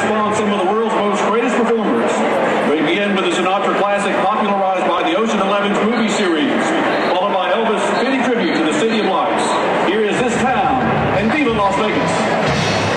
spawned some of the world's most greatest performers. We begin with the Sinatra classic popularized by the Ocean 11's movie series, followed by Elvis' fitting tribute to the City of Lights. Here is This Town and Viva Las Vegas.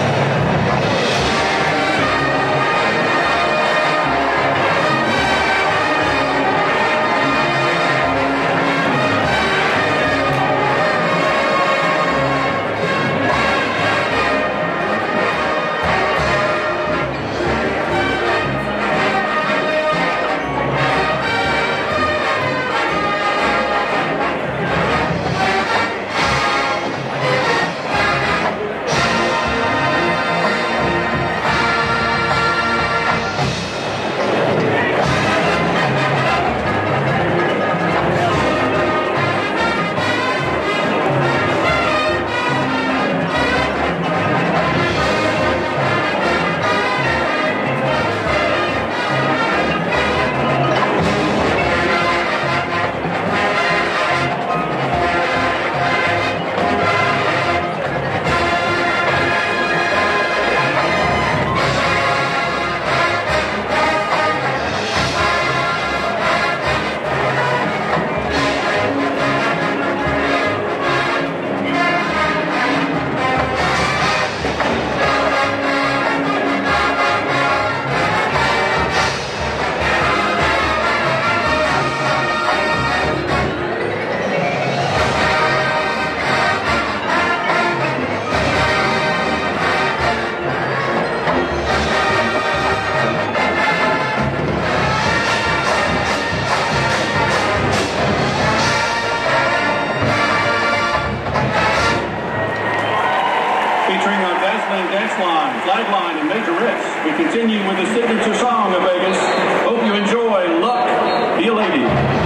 Flatline and major riffs. We continue with the signature song of Vegas. Hope you enjoy Luck Be a Lady.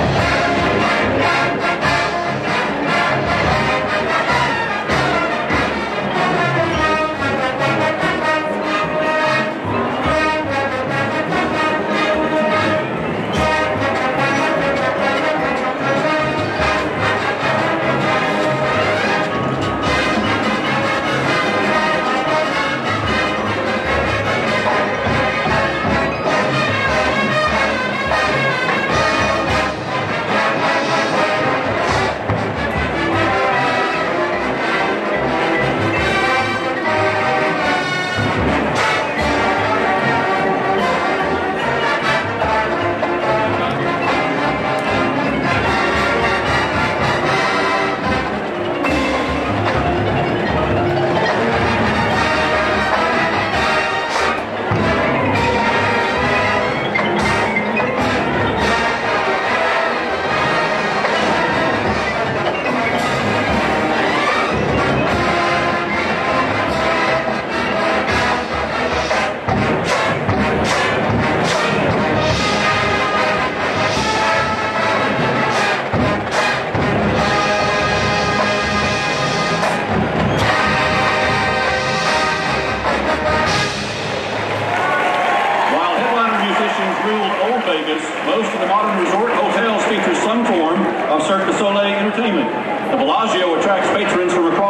Most of the modern resort hotels feature some form of Cirque du Soleil entertainment. The Bellagio attracts patrons from across